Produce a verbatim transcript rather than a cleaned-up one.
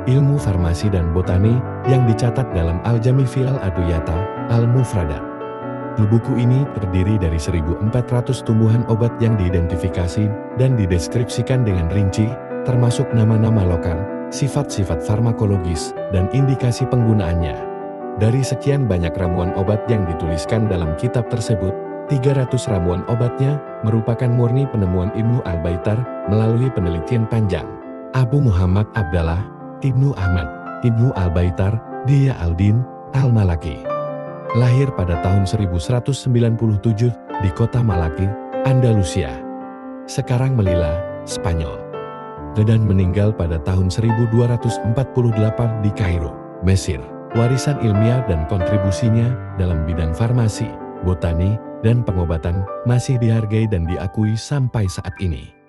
ilmu farmasi dan botani yang dicatat dalam Al-Jami' fi al-Adwiyata al-Mufradat. Buku ini terdiri dari seribu empat ratus tumbuhan obat yang diidentifikasi dan dideskripsikan dengan rinci, termasuk nama-nama lokal, sifat-sifat farmakologis, dan indikasi penggunaannya. Dari sekian banyak ramuan obat yang dituliskan dalam kitab tersebut, tiga ratus ramuan obatnya merupakan murni penemuan Ibnu Al-Baitar melalui penelitian panjang. Abu Muhammad Abdallah Ibnu Ahmad Ibnu Al-Baitar Diya al-Din Al-Malaki lahir pada tahun seribu seratus sembilan puluh tujuh di kota Malaki, Andalusia, sekarang Melilla, Spanyol, dan meninggal pada tahun seribu dua ratus empat puluh delapan di Kairo, Mesir. Warisan ilmiah dan kontribusinya dalam bidang farmasi, botani, dan pengobatan masih dihargai dan diakui sampai saat ini.